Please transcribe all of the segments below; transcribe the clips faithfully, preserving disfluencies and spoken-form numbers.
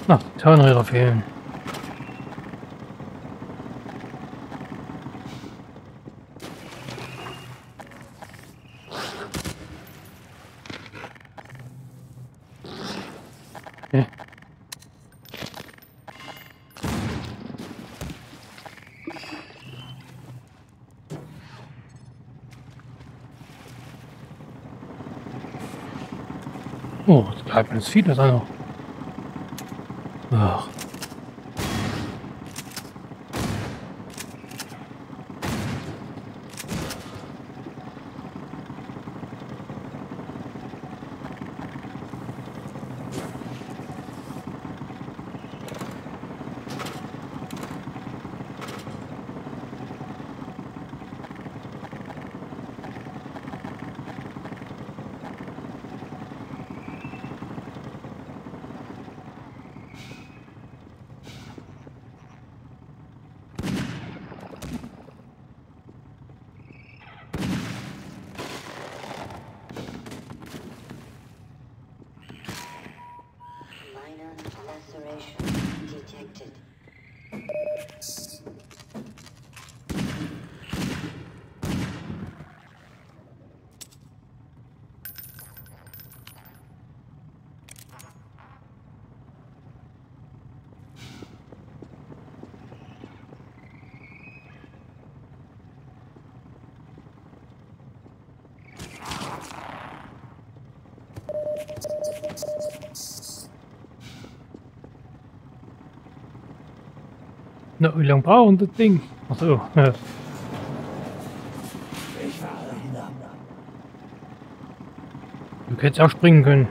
Ach, die Zahnräder fehlen. Okay. Oh, das bleibt mir das Vieh, das auch noch. Ach. Laceration detected. Na, wie lange brauchen das Ding? Achso, ja. Du hättest auch springen können.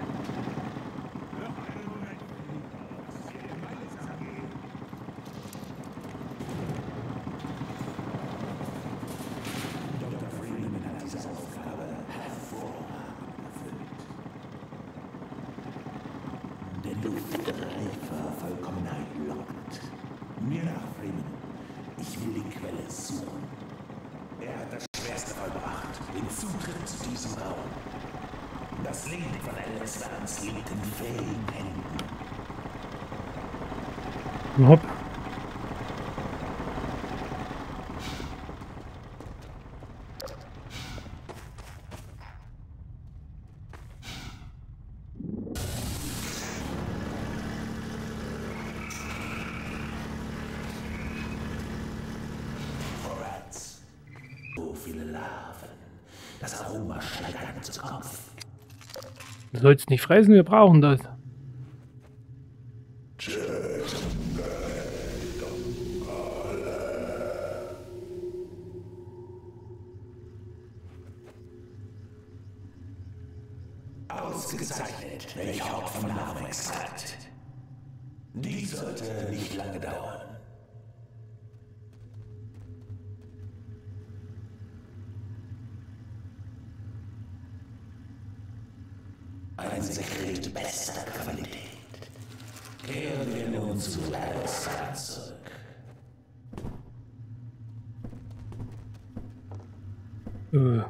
Mir nach, Freeman. Ich will die Quelle suchen. Er hat das Schwerste vollbracht, den Zutritt zu diesem Raum. Das Leben von Alex Vance liegt in fähigen Händen. Hopp. So viele Larven. Das Aroma steigt einem zu Kopf. Du sollst nicht fressen, wir brauchen das. Ausgezeichnet, welcher Ort von Larvenextrakt. Dies sollte nicht lange dauern. Ein Sekret bester Qualität. Kehren wir nun zu Alex Vance zurück. Äh.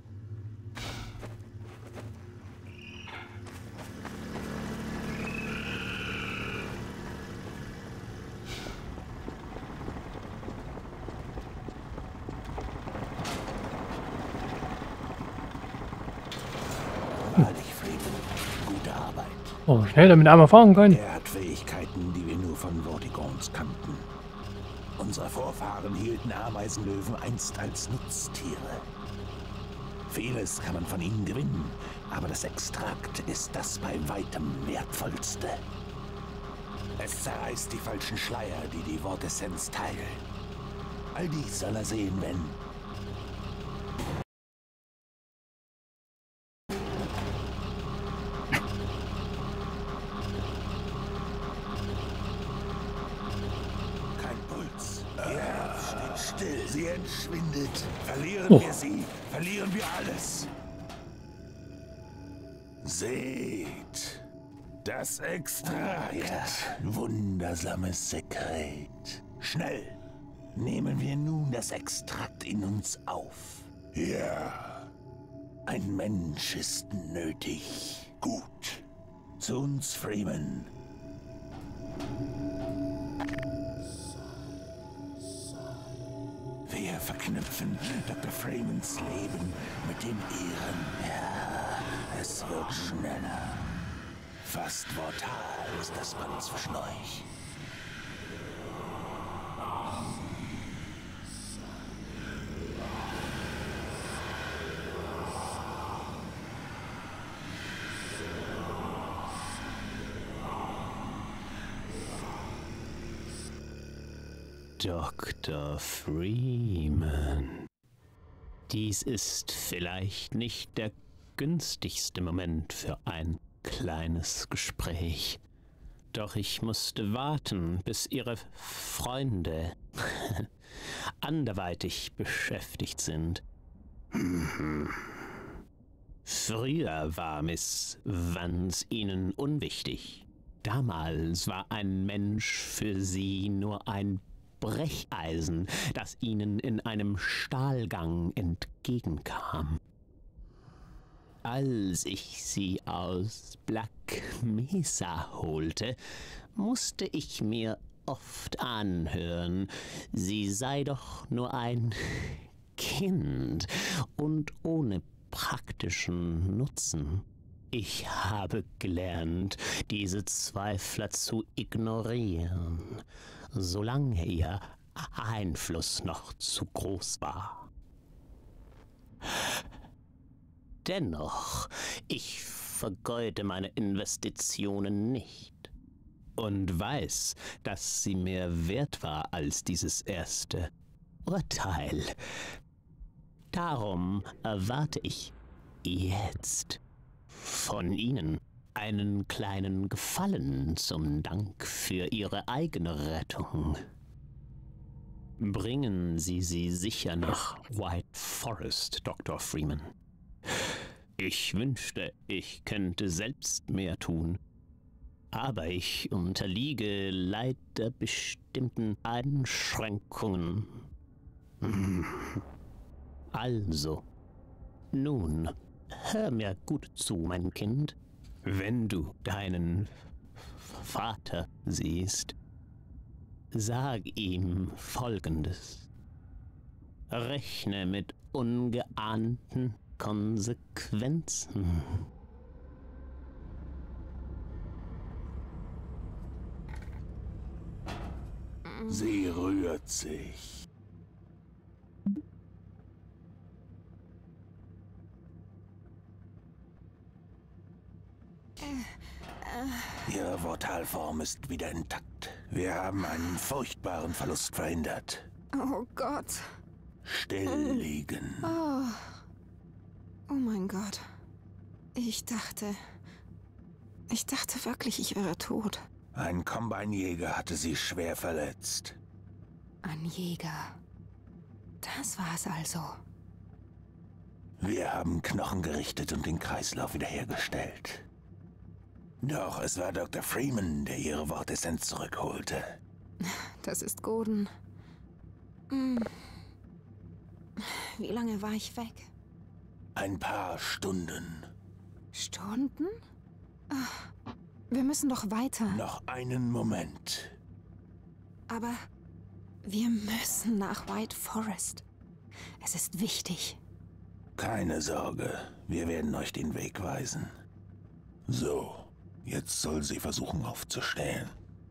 Gute Arbeit. Oh, schnell damit einmal fahren können. Er hat Fähigkeiten, die wir nur von Vortigons kannten. Unsere Vorfahren hielten Ameisenlöwen einst als Nutztiere. Vieles kann man von ihnen gewinnen, aber das Extrakt ist das bei weitem wertvollste. Es zerreißt die falschen Schleier, die die Wortessenz teilen. All dies soll er sehen, wenn... Still, sie entschwindet. Verlieren oh. wir sie, verlieren wir alles. Seht, das Extrakt. Ja, wundersames Sekret. Schnell, nehmen wir nun das Extrakt in uns auf. Ja, ein Mensch ist nötig. Gut, zu uns, Freeman. verknüpfen Doktor Fremons Leben mit dem Ihren. Ja, es wird schneller. Fast mortal ist das Band zwischen euch. Doktor Freeman. Dies ist vielleicht nicht der günstigste Moment für ein kleines Gespräch. Doch ich musste warten, bis Ihre Freunde anderweitig beschäftigt sind. Früher war Miss Vance Ihnen unwichtig. Damals war ein Mensch für Sie nur ein Brecheisen, das ihnen in einem Stahlgang entgegenkam. Als ich sie aus Black Mesa holte, musste ich mir oft anhören, sie sei doch nur ein Kind und ohne praktischen Nutzen. Ich habe gelernt, diese Zweifler zu ignorieren, solange ihr Einfluss noch zu groß war. Dennoch, ich vergeude meine Investitionen nicht und weiß, dass sie mehr wert war als dieses erste Urteil. Darum erwarte ich jetzt von Ihnen einen kleinen Gefallen zum Dank für Ihre eigene Rettung. Bringen Sie sie sicher nach White Forest, Doktor Freeman. Ich wünschte, ich könnte selbst mehr tun, aber ich unterliege leider bestimmten Einschränkungen. Also, nun, hör mir gut zu, mein Kind. Wenn du deinen Vater siehst, sag ihm Folgendes. Rechne mit ungeahnten Konsequenzen. Sie rührt sich. Ihre Portalform ist wieder intakt. Wir haben einen furchtbaren Verlust verhindert. Oh Gott. Still liegen. Oh. Oh mein Gott. Ich dachte... Ich dachte wirklich, ich wäre tot. Ein Combine-Jäger hatte sie schwer verletzt. Ein Jäger. Das war es also. Wir haben Knochen gerichtet und den Kreislauf wiederhergestellt. Doch es war Doktor Freeman, der ihre Wortessenz zurückholte. Das ist Gordon. Hm. Wie lange war ich weg? Ein paar Stunden. Stunden? Ach, wir müssen doch weiter. Noch einen Moment. Aber wir müssen nach White Forest. Es ist wichtig. Keine Sorge, wir werden euch den Weg weisen. So. Jetzt soll sie versuchen aufzustehen.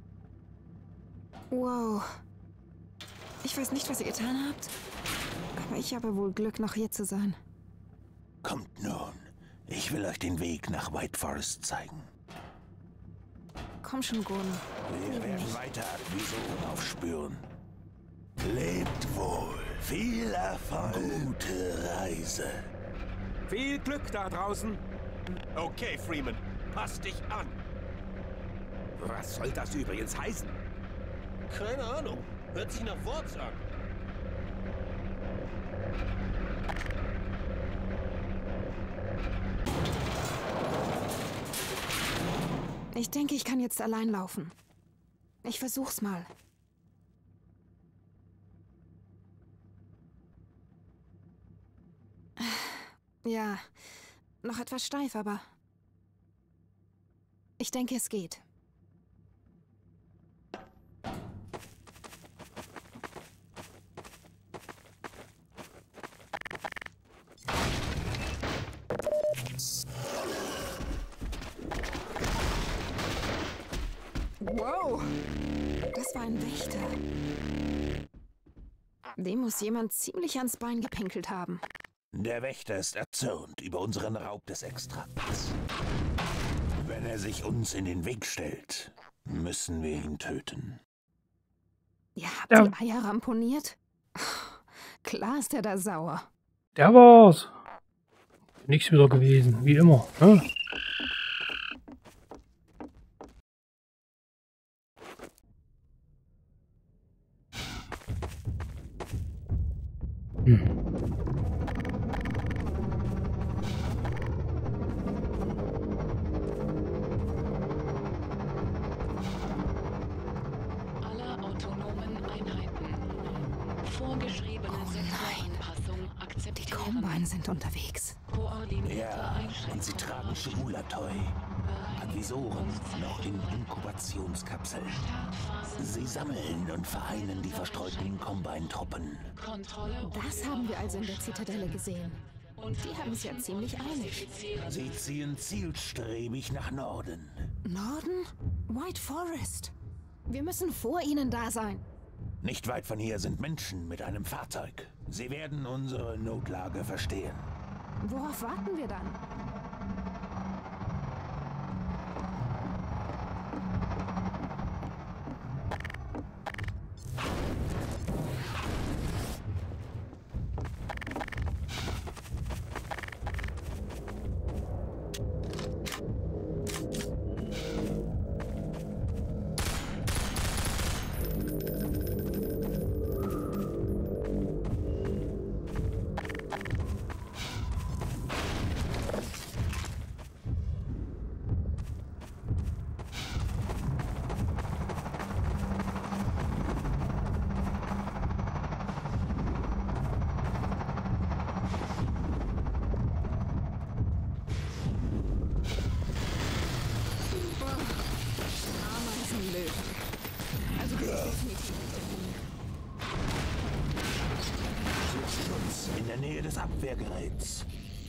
Wow. Ich weiß nicht, was ihr getan habt, aber ich habe wohl Glück, noch hier zu sein. Kommt nun. Ich will euch den Weg nach White Forest zeigen. Komm schon, Gordon. Wir werden weiter Visionen aufspüren. Lebt wohl. Viel Erfolg. Gute Reise. Viel Glück da draußen. Okay, Freeman. Pass dich an! Was soll das übrigens heißen? Keine Ahnung. Hört sich nach Worts an. Ich denke, ich kann jetzt allein laufen. Ich versuch's mal. Ja, noch etwas steif, aber... Ich denke, es geht. Wow, das war ein Wächter. Dem muss jemand ziemlich ans Bein gepinkelt haben. Der Wächter ist erzürnt über unseren Raub des Extrakts. Wenn er sich uns in den Weg stellt, müssen wir ihn töten. Ihr habt Ja. die Eier ramponiert? Klar ist er da sauer. Der war's. Nichts wieder gewesen, wie immer. Ne? Hm. Alle autonomen Einheiten. Vorgeschriebene Sektoranpassung Die akzeptieren. Combine sind unterwegs. Koordinierte Ja, Einschränkungen. und sie tragen Schulatoi. Advisoren noch in Inkubationskapseln. Sie sammeln und vereinen die verstreuten Combine-Truppen. Kontrolle und Das haben wir also in der Zitadelle gesehen. Die haben es ja ziemlich eilig. Sie ziehen zielstrebig nach Norden. Norden? White Forest. Wir müssen vor ihnen da sein. Nicht weit von hier sind Menschen mit einem Fahrzeug. Sie werden unsere Notlage verstehen. Worauf warten wir dann? Ameisenlöwen. Also das ist definitiv Schutz in der Nähe des Abwehrgeräts.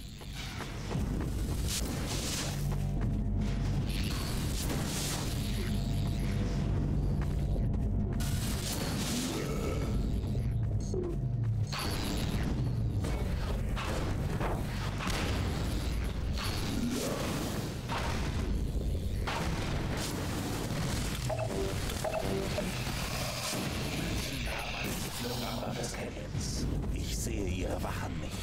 Ich sehe ihre Wachen nicht.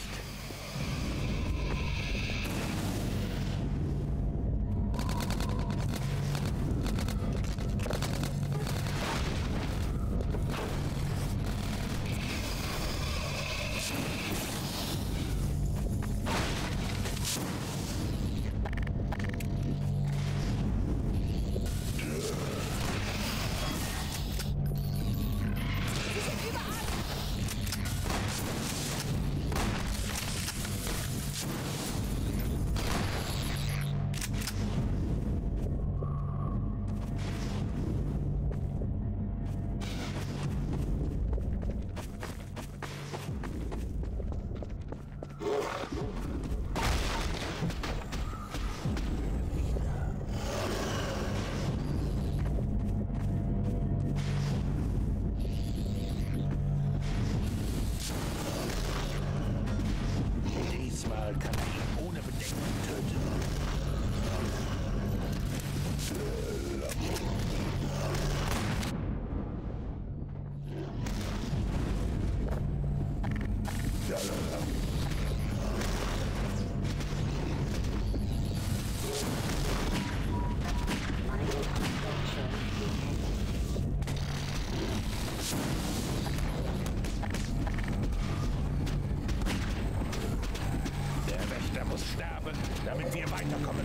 Diesmal kann ich ihn ohne Bedenken töten. Der Wächter muss sterben, damit wir weiterkommen.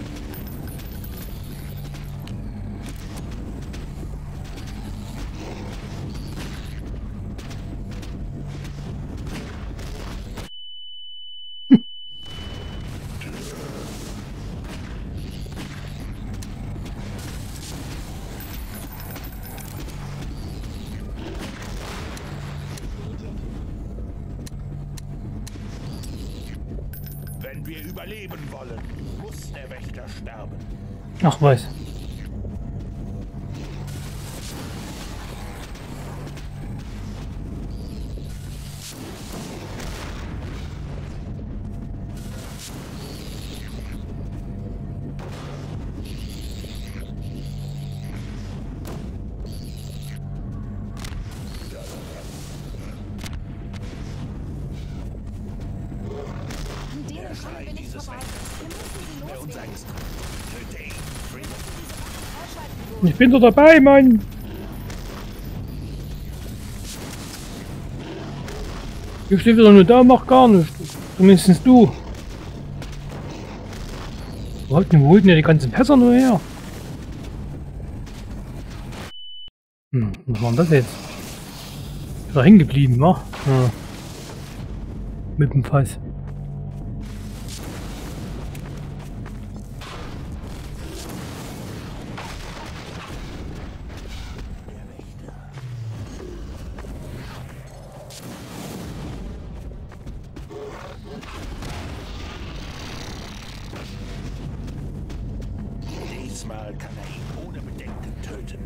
Wenn wir überleben wollen, muss der Wächter sterben. Ach, weiß. Ich bin doch dabei, Mann. Ich stehe wieder nur da und mach gar nichts. Zumindest du. Wo holt denn, wo holt denn die ganzen Pässer nur her? Hm, was war denn das jetzt? Ist er hängen geblieben, wa? Ja. Mit dem Fass. Diesmal kann er ihn ohne Bedenken töten.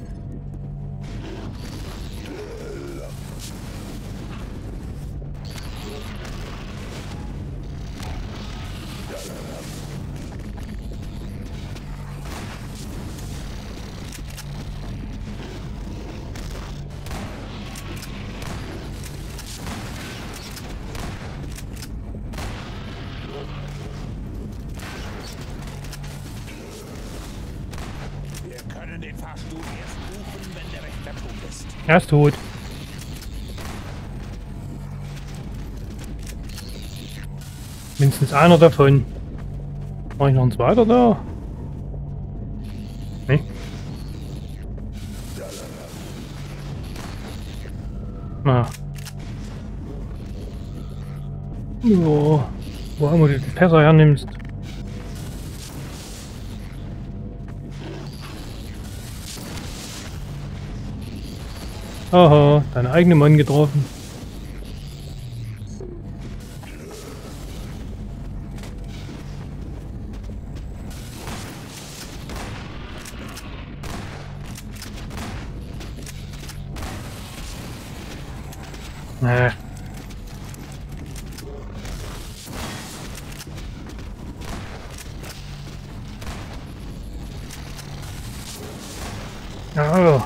Wir können den Fahrstuhl erst rufen, wenn der Wächter tot ist. Er ist tot. Mindestens einer davon. War ich noch ein zweiter da? Nee. Na. Jo. Wo immer du die Pässer hernimmst. Aha, deinen eigenen Mann getroffen. Nee. Oh.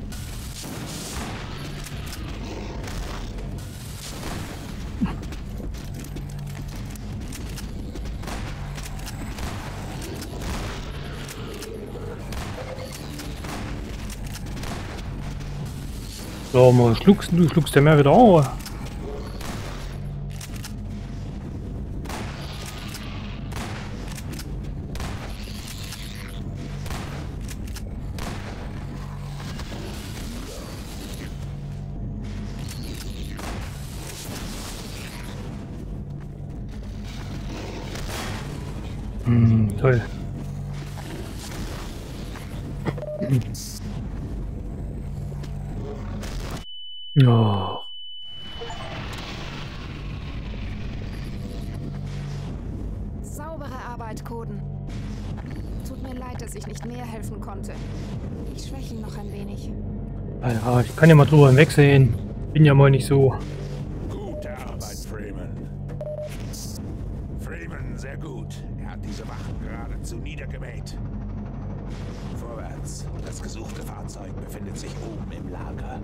So, mal schluckst du, schluckst ja mehr wieder an. Hm, toll. Oh. Saubere Arbeit, Coden. Tut mir leid, dass ich nicht mehr helfen konnte. Ich schwäche ihn noch ein wenig. Ah ja, ich kann ja mal drüber hinwegsehen. Bin ja mal nicht so. Gute Arbeit, Freeman. Freeman, sehr gut. Er hat diese Wachen geradezu niedergemäht. Vorwärts. Das gesuchte Fahrzeug befindet sich oben im Lager.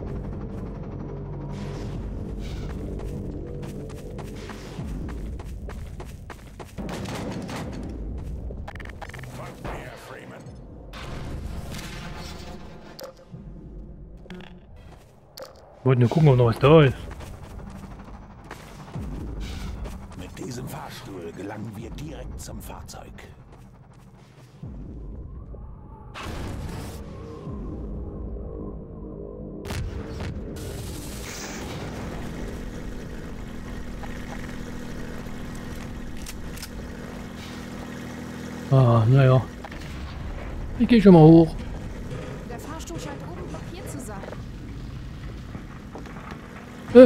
Folgt mir, Freeman. Ich wollte nur gucken, ob noch was da ist. Mit diesem Fahrstuhl gelangen wir direkt zum Fahrzeug. Ah, naja. Ich gehe schon mal hoch. Der Fahrstuhl scheint oben blockiert zu sein. Äh.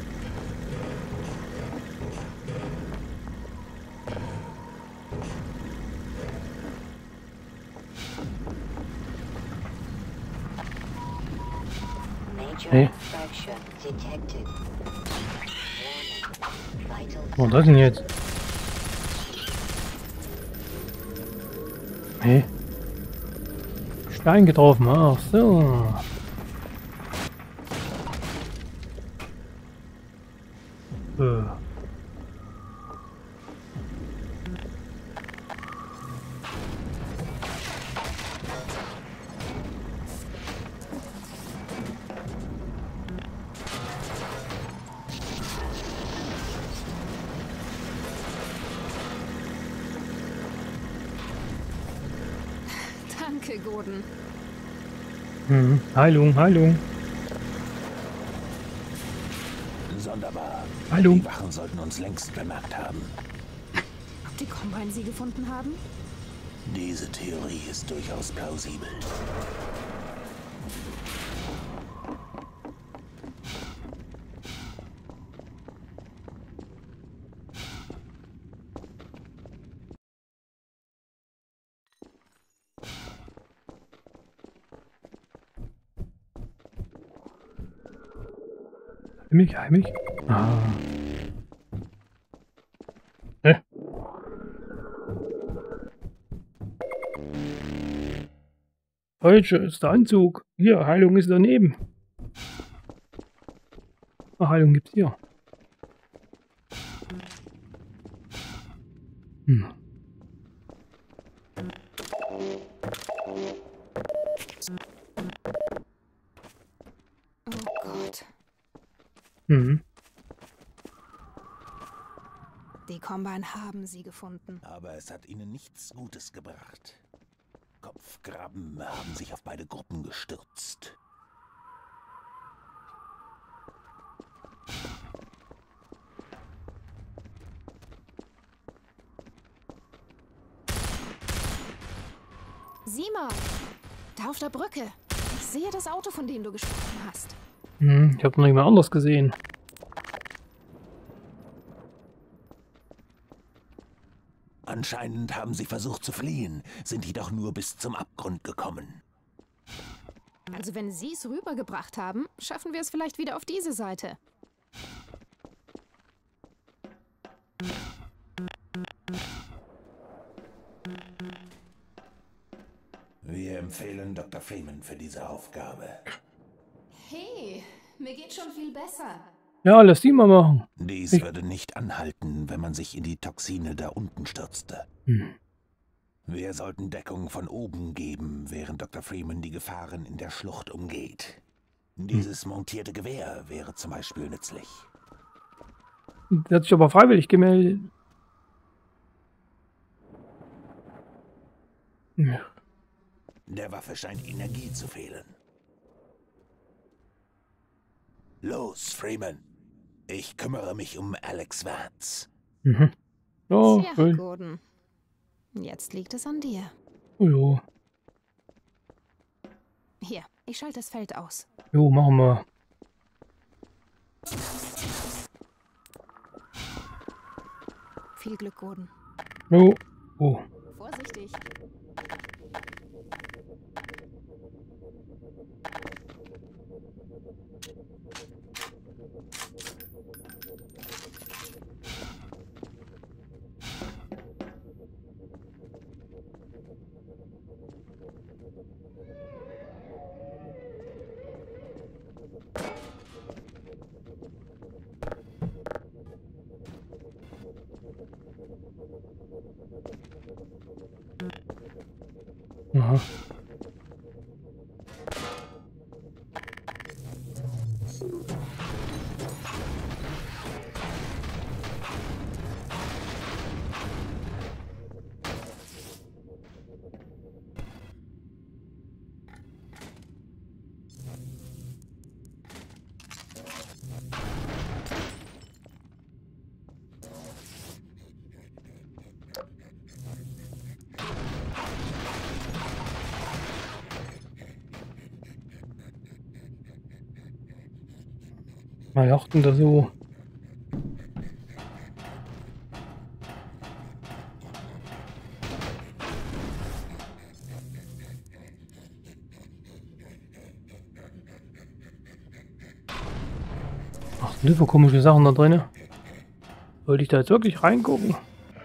Major Hey. fracture detected. Warning. Vital Was ist das denn jetzt? Hey. Stein getroffen, ach so. Äh. Danke, Gordon. Mhm. Heilung, Heilung. Sonderbar. Heilung. Die Wachen sollten uns längst bemerkt haben. Ob die Combine sie gefunden haben? Diese Theorie ist durchaus plausibel. Heimlich, heimlich. Ah. Hä? Falsche ist der Anzug. Hier, Heilung ist daneben. Ah, Heilung gibt's hier. Hm. Oh Gott. Mhm. Die Combine haben sie gefunden. Aber es hat ihnen nichts Gutes gebracht. Kopfgraben haben sich auf beide Gruppen gestürzt. Sieh mal, da auf der Brücke. Ich sehe das Auto, von dem du gesprochen hast. Hm, ich habe noch jemand anders gesehen. Anscheinend haben sie versucht zu fliehen, sind jedoch nur bis zum Abgrund gekommen. Also wenn sie es rübergebracht haben, schaffen wir es vielleicht wieder auf diese Seite. Wir empfehlen Doktor Freeman für diese Aufgabe. Hey, mir geht schon viel besser. Ja, lass die mal machen. Dies Ich- würde nicht anhalten, wenn man sich in die Toxine da unten stürzte. Hm. Wir sollten Deckung von oben geben, während Doktor Freeman die Gefahren in der Schlucht umgeht. Dieses montierte Gewehr wäre zum Beispiel nützlich. Der hat sich aber freiwillig gemeldet. Ja. Der Waffe scheint Energie zu fehlen. Los, Freeman. Ich kümmere mich um Alex Vance. Mhm. Oh, Tja, schön. Gordon. Jetzt liegt es an dir. Oh, jo. Hier, ich schalte das Feld aus. Jo, machen wir. Viel Glück, Gordon. Jo. Oh. Vorsichtig. Aha. Mal achten da so. Ach, sind für komische Sachen da drin. Wollte ich da jetzt wirklich reingucken?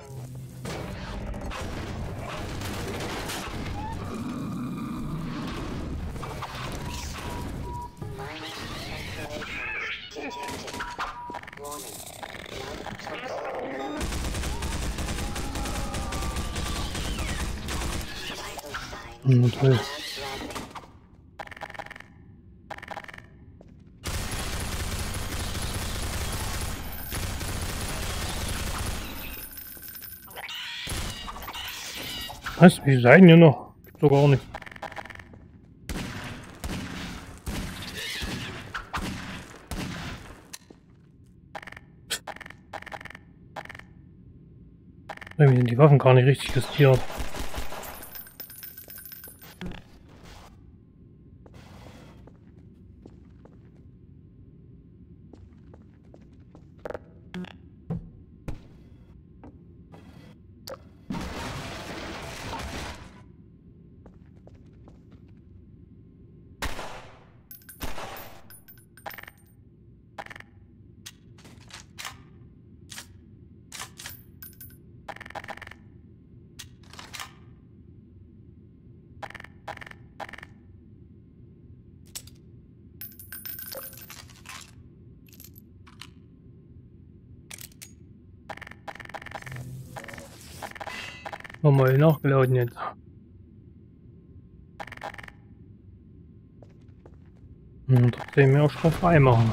Hm, toll. Was? Wie seid ihr noch? Gibt's doch gar nicht. Irgendwie sind die Waffen gar nicht richtig justiert. Nochmal nachgeladen jetzt. Und trotzdem wir auch schon frei machen.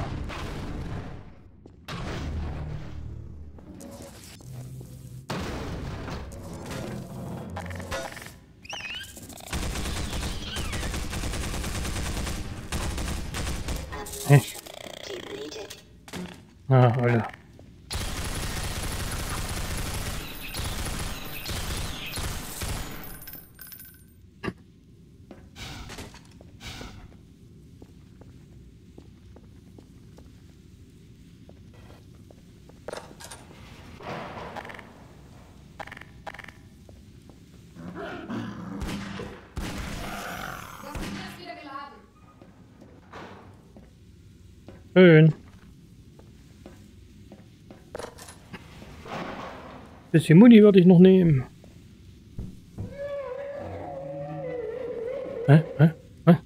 Hey. Depleted. Ah, Alter. Schön. Bisschen Muni würde ich noch nehmen. Hä? Hä? Hä?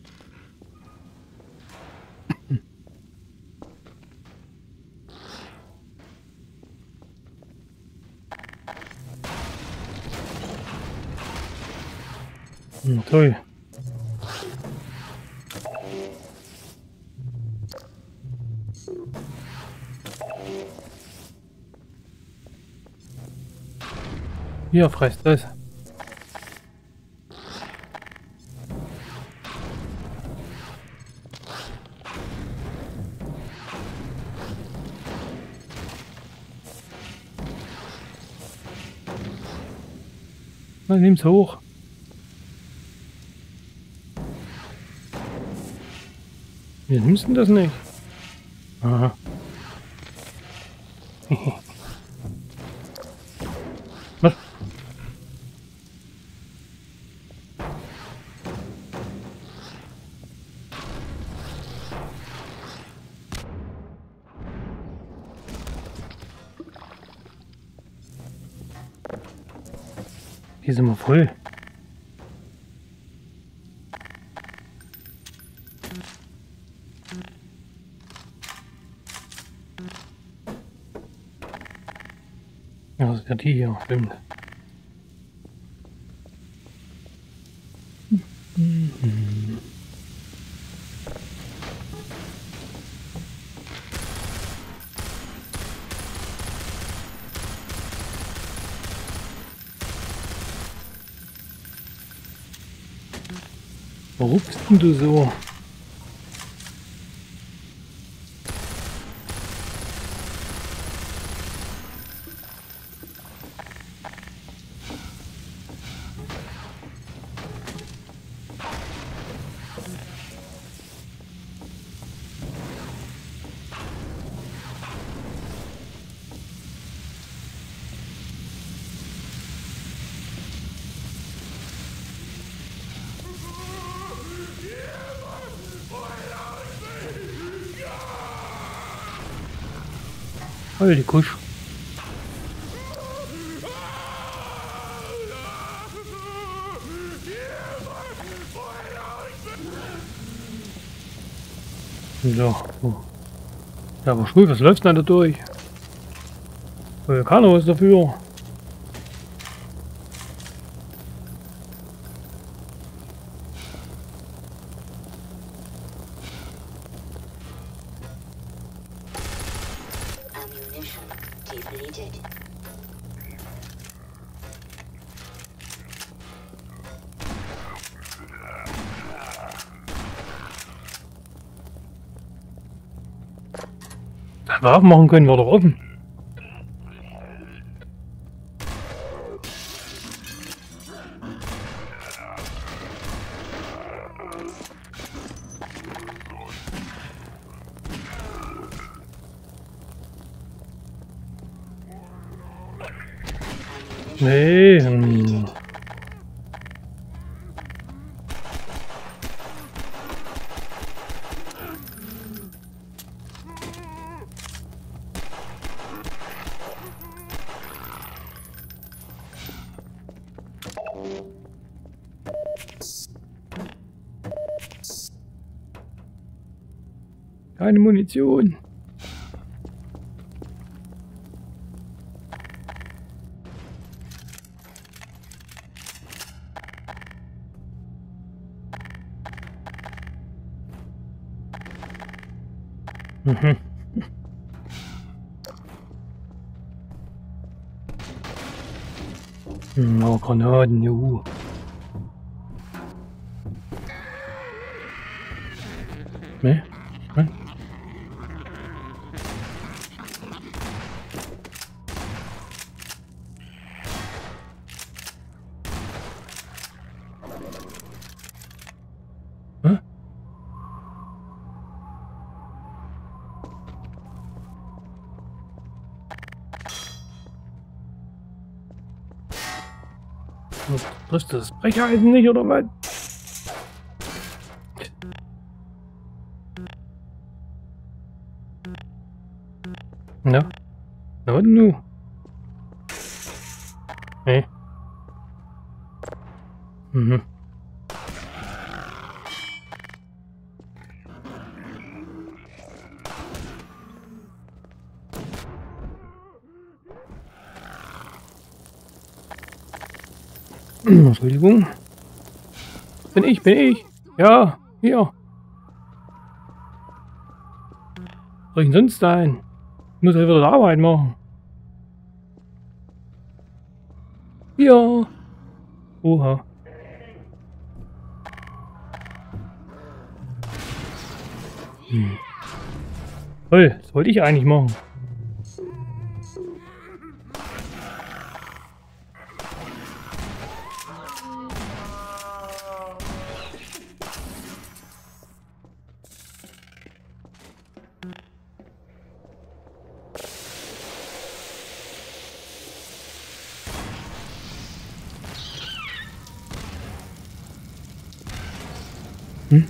Hm, toll. Hier, fresst das. Na, nimm's hoch. Wir müssen das nicht. Aha. Was? Die sind wir voll. Ja, das ist ja die hier, stimmt. Warum bist denn du so? Heul die Kusch. So. Oh. Ja, aber schwul, was läuft denn da durch? Weil keiner was dafür. Ammunition depleted. Waffen machen können wir doch offen. Nee. Hm. Keine Munition. Mhm. Hm, oh, Granaten, juhu. Ne? Ne? Hä? Triffst du das Brecheisen nicht, oder was? Ja. Na und nu? Nee. Mhm. Entschuldigung. Bin ich, bin ich. Ja, hier. Was soll ich denn sonst sein? Ich muss ja wieder Arbeit machen. Ja. Oha. Hm. Toll, das wollte ich eigentlich machen. Hm?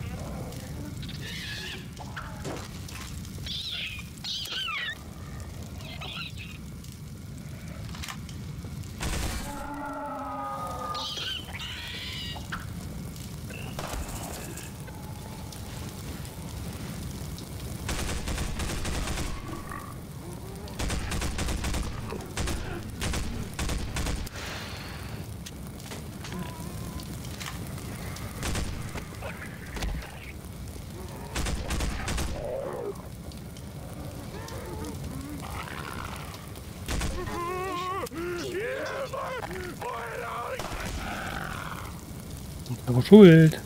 Aber schuld.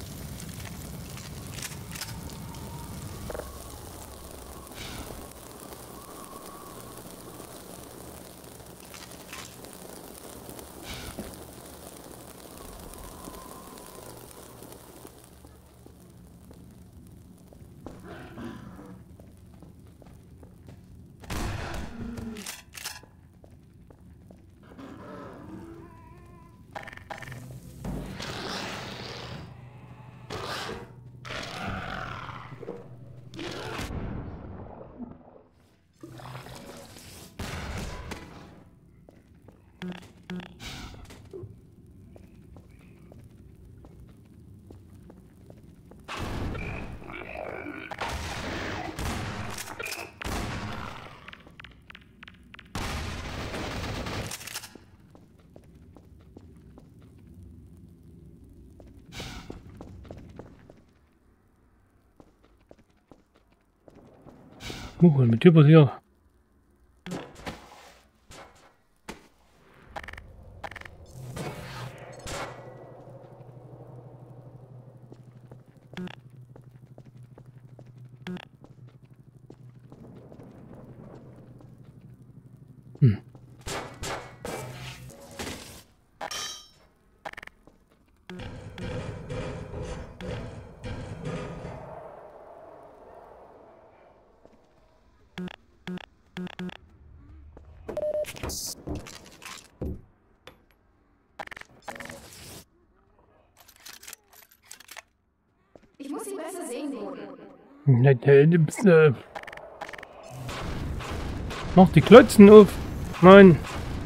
Uh, was mit dir passiert? Hm. Mach die Klotzen auf. Nein.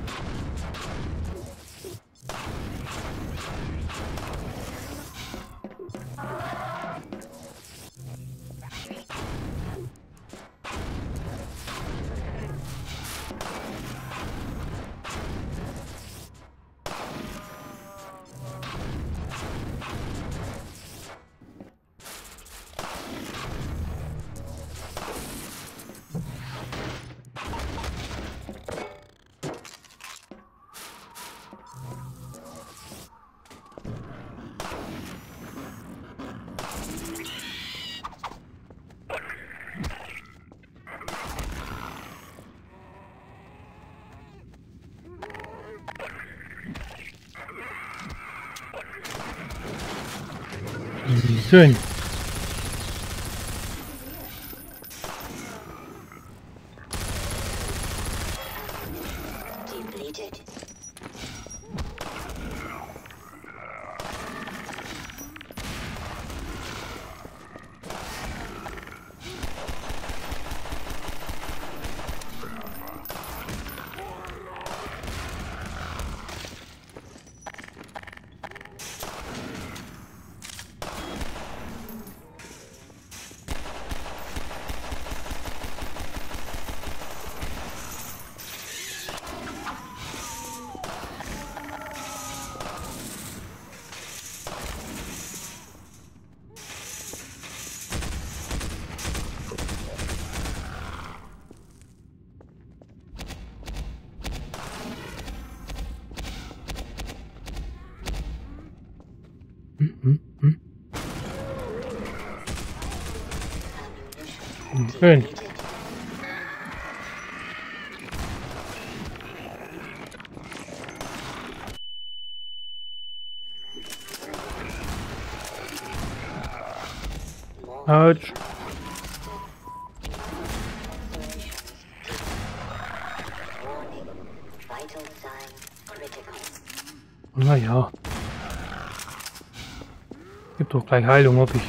Schön. Depleted. Hm, hm, hm. Schön. Autsch. Vital sign critical. Naja. Gibt doch gleich Heilung, hoffe ich.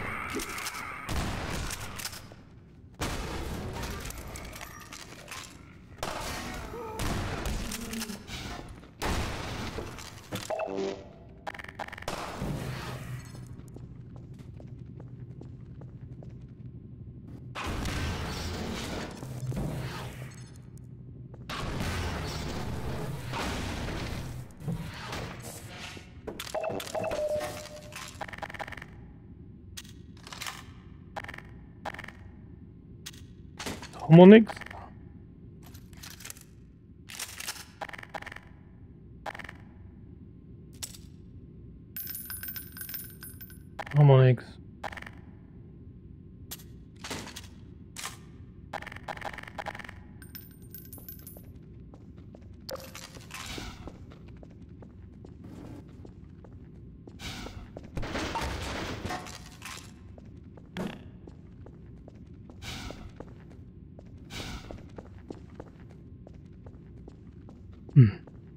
Haben wir nix? Haben wir nix. Hm.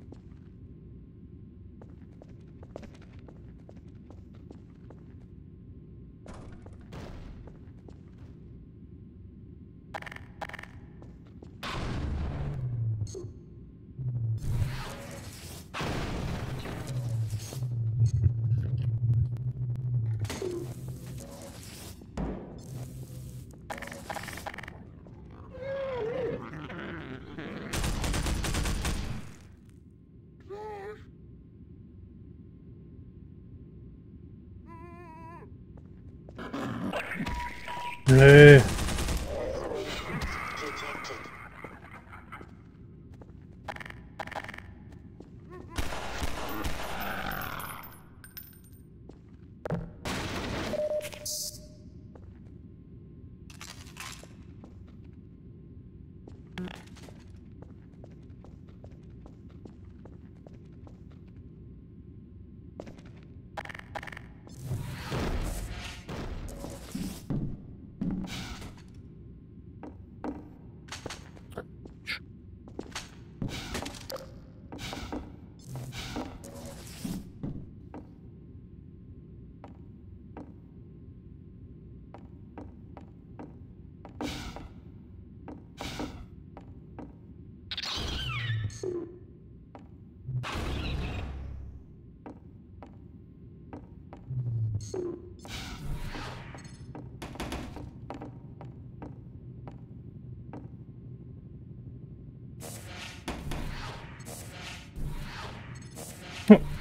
Nee.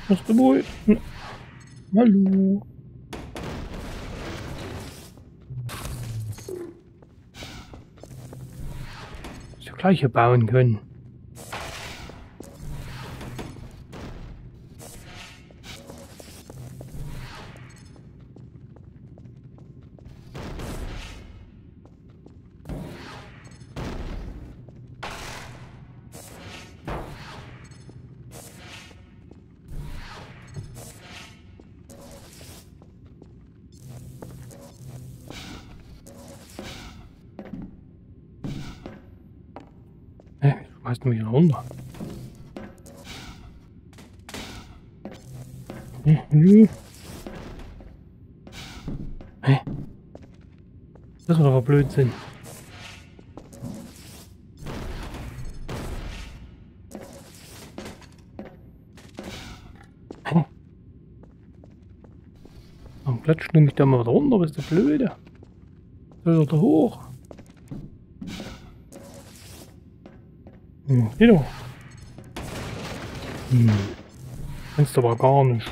Hast du wohl? Hm. Hallo. Das gleiche bauen können. Hä, du schmeißt mich runter. Hä, hallo? Hä? Das war doch ein Blödsinn. Hä? Warum klatscht du mich da mal runter? Was ist der Blöde? Soll doch da hoch? Hm, geh doch. Hm. Kennst du aber gar nicht.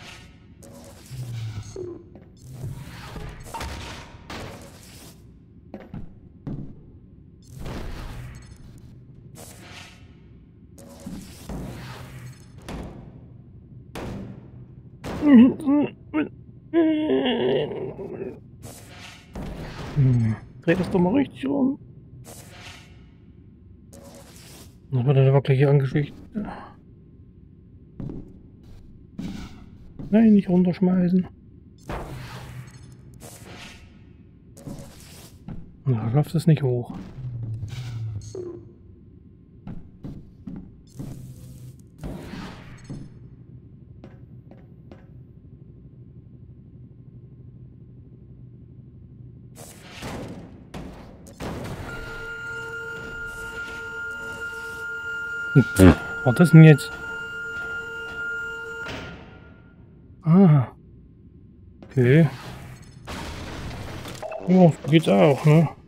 Hm. Dreh das doch mal richtig rum. Dann wird er wirklich hier angeschickt. Nein, nicht runterschmeißen. Na, schafft es nicht hoch. Was war das denn jetzt? Ah. Okay. Oh, geht's auch, ne?